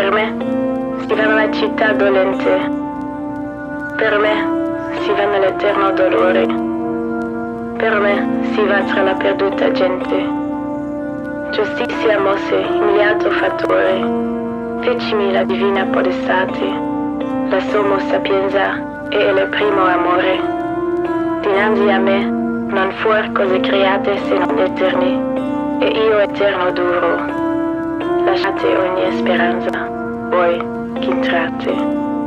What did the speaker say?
Per me si va nella città dolente, per me si va nell'eterno dolore, per me si va tra la perduta gente. Giustizia mosse il miliardo fattore, fecimi la divina podestate, la sommo sapienza e il primo amore. Dinanzi a me non fuor cose create se non eterne, e io eterno duro. Lasciate ogni speranza, voi che intrate.